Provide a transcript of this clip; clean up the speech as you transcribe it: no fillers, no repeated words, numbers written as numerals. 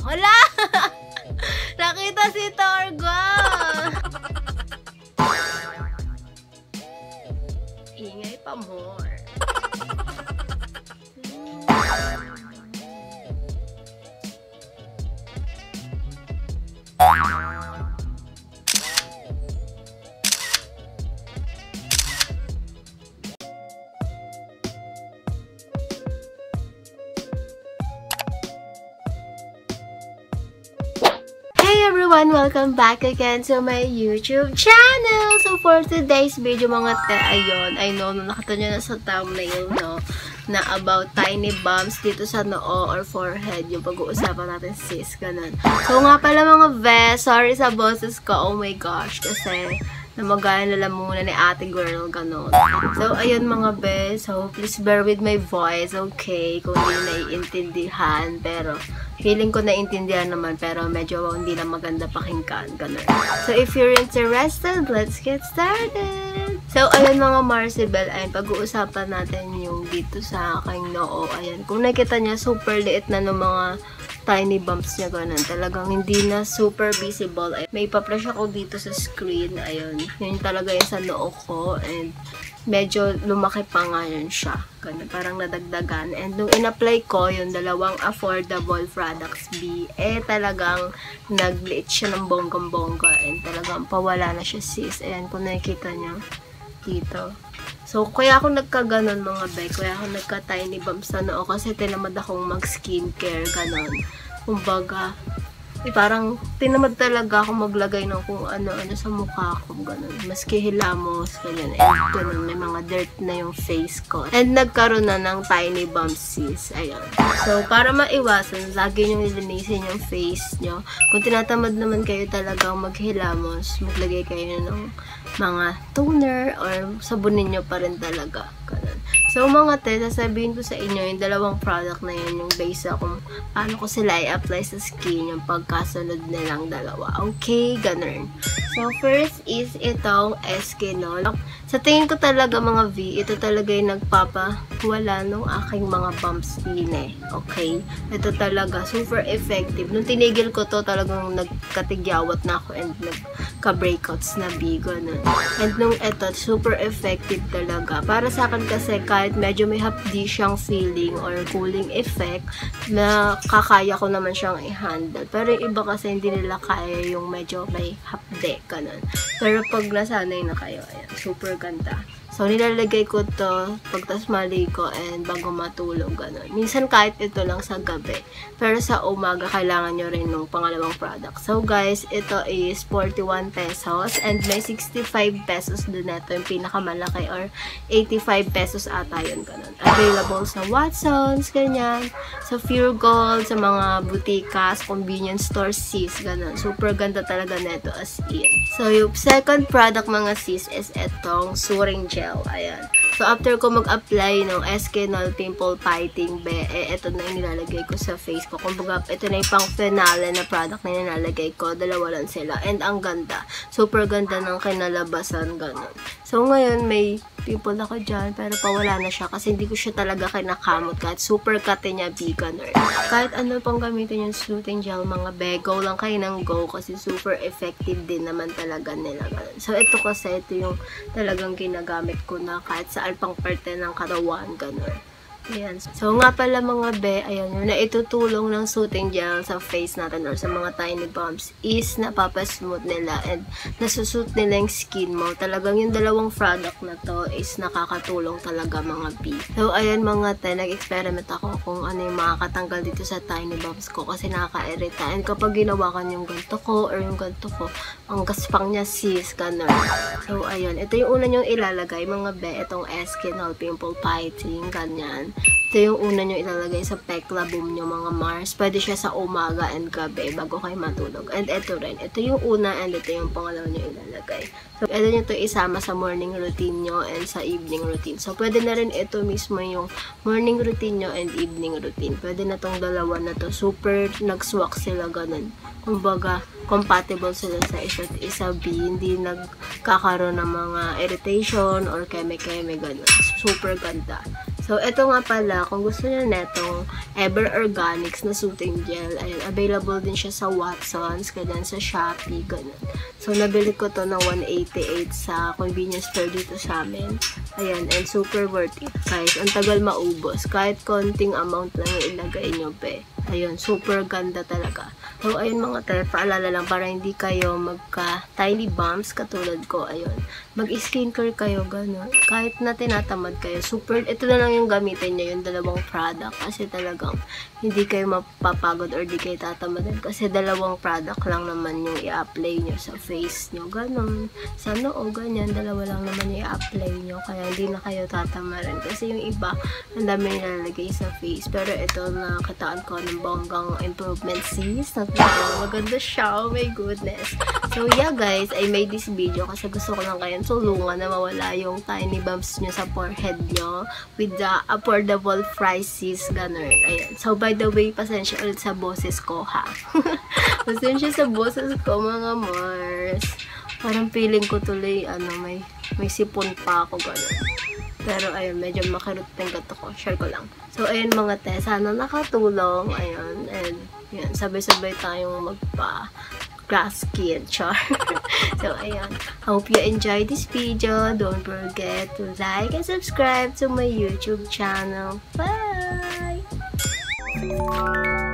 Wala! Nakita si Torgo! Ingay pa more. Hey everyone! Welcome back again to my YouTube channel! So for today's video mga te, ayun, I know, nakita nyo na sa thumbnail, no? Na about tiny bumps dito sa noo or forehead, yung pag-uusapan natin sis, ganun. So nga pala mga ve, sorry sa boses ko, oh my gosh, kasi namagaya na lang muna ni ate girl, ganun. So, ayun mga be, so please bear with my voice, okay? Kung hindi naiintindihan, pero feeling ko naiintindihan naman, pero medyo hindi na maganda pakinggan, ganun. So, if you're interested, let's get started! So, ayun mga Marcibel, ayun, pag-uusapan natin yung dito sa aking noo, ayun. Kung nakita niya, super liit na ng mga tiny bumps niya, ganun. Talagang hindi na super visible. Ay, may pa-flash ako dito sa screen. Ayun. Yun talaga yung sa noo ko. And medyo lumaki pa nga yun siya. Ganun. Parang nadagdagan. And nung in-apply ko, yung dalawang affordable products B, talagang nagliit siya ng bonggang-bongga. And talagang pawala na siya sis. Ayan, kung nakikita niya dito. So, kaya ako nagkaganon mga bay. Kaya ako nagka-tiny bumps sa noo kasi tinamad akong mag-skincare, ganon. Kumbaga, parang tinamad talaga ako maglagay ng kung ano-ano sa mukha ko, ganon. Maski hilamos, ganyan. And ganon, may mga dirt na yung face ko. And nagkaroon na ng tiny bumps sis. Ayan. So, para maiwasan, lagi nyo nilinisin yung face nyo. Kung tinatamad naman kayo talagang maghilamos, maglagay kayo ng mga toner or sabunin nyo pa rin talaga. Ganun. So, mga te, sasabihin ko sa inyo yung dalawang product na yun, yung base kung paano ko sila i-apply sa skin, yung pagkasunod nilang dalawa. Okay, ganun. So, first is itong eskinol. Sa tingin ko talaga mga V, ito talaga yung nagpapawala nung aking mga bumps din eh. Okay? Ito talaga, super effective. Nung tinigil ko to, talagang nagkatigyawat na ako and nagka-breakouts na B, ganun. And nung ito, super effective talaga. Para sa akin kasi, kahit medyo may hapdi siyang feeling or cooling effect, na kakaya ko naman siyang i-handle. Pero yung iba kasi hindi nila kaya yung medyo may hapdi, ganun. Pero pag nasanay na kayo, ayan, super ganda. So, nilalagay ko to pagtas maligo and bago matulog, gano'n. Minsan kahit ito lang sa gabi. Pero sa umaga, kailangan nyo rin ng pangalawang product. So, guys, ito is 41 pesos and may 65 pesos din ito, yung pinakamalaki, or 85 pesos ata yun, gano'n. Available sa Watsons, ganyan. Sa Pure Gold, sa mga butikas, convenience store sis, gano'n. Super ganda talaga neto as in. So, yung second product mga sis is itong Suring Gel. Ayan. So, after ko mag-apply ng eskinol pimple fighting be, ito na yung nilalagay ko sa face ko. Kumbaga, ito na yung pang finale na product na nilalagay ko. Dalawa lang sila. And ang ganda. Super ganda ng kinalabasan. Ganun. So, ngayon may pimple ako dyan, pero pawala na siya kasi hindi ko siya talaga kinakamot kahit super kate niya beginner. Kahit ano pang gamitin yung soothing gel, mga be, go lang kayo ng go kasi super effective din naman talaga nila. Ganun. So, ito kasi, ito yung talagang ginagamit ko na kahit saan pang parte ng katawan, gano'n. Ayan. So, nga pala mga be, ayan, yung naitutulong ng soothing gel sa face natin or sa mga tiny bumps is napapasmooth nila and nasusuit nila yung skin mo. Talagang yung dalawang product na to is nakakatulong talaga mga B. So, ayan mga te, nag-experiment ako kung ano yung makakatanggal dito sa tiny bumps ko kasi nakaka-irrita. And kapag ginawakan yung ganito ko or yung ganito ko, ang gaspang niya sis, ganun. So, ayan. Ito yung una nyong ilalagay mga be, itong eskinol pimple fighting, ganyan. Ito yung una nyo ilalagay sa pekla boom nyo mga Mars. Pwede siya sa umaga and gabi bago kayo matulog. And ito rin. Ito yung una and ito yung pangalawa nyo ilalagay. So, pwede nyo ito isama sa morning routine nyo and sa evening routine. So, pwede na rin ito mismo yung morning routine nyo and evening routine. Pwede na tong dalawa na to. Super nag-swak sila ganun. Kumbaga, compatible sila sa isa't isa B. Hindi nagkakaroon ng mga irritation or keme-keme ganun. Super ganda. So, ito nga pala, kung gusto niyo netong Ever Organics na soothing gel, ayun, available din siya sa Watsons, ganyan, sa Shopee, ganun. So, nabili ko to ng 188 sa convenience store dito sa amin. Ayan, and super worth it, guys. Ang tagal maubos. Kahit konting amount lang yung ilagay nyo, be. Ayun, super ganda talaga. So, ayun mga te, paalala lang para hindi kayo magka-tiny bumps katulad ko. Ayun, mag-skincare kayo, gano'n. Kahit na tinatamad kayo, super, ito na lang yung gamitin nyo, yung dalawang product. Kasi talagang hindi kayo mapapagod or di kayo tatamadan. Kasi dalawang product lang naman yung i-apply nyo sa face nyo, gano'n. Sa noo, ganyan, dalawa lang naman yung i-apply nyo. Kaya hindi na kayo tatamaran. Kasi yung iba, ang dami nilalagay sa face. Pero ito, nakataan ko ng bonggang improvement sis. Maganda siya. Oh my goodness. So, yeah guys, I made this video kasi gusto ko lang kayong tulungan na mawala yung tiny bumps nyo sa forehead nyo with the affordable prices, ganun. Ayan. So, by the way, pasensya ulit sa boses ko, ha? Pasensya sa boses ko, mga Mars. Parang feeling ko tuloy, may sipon pa ako, ganun. Pero, ayun, medyo makiruteng gato ko. Share ko lang. So, ayun mga te, sana nakatulong. Ayun, and yan, sabay-sabay tayong magpa-grass skin, char. So, ayun. Hope you enjoyed this video. Don't forget to like and subscribe to my YouTube channel. Bye!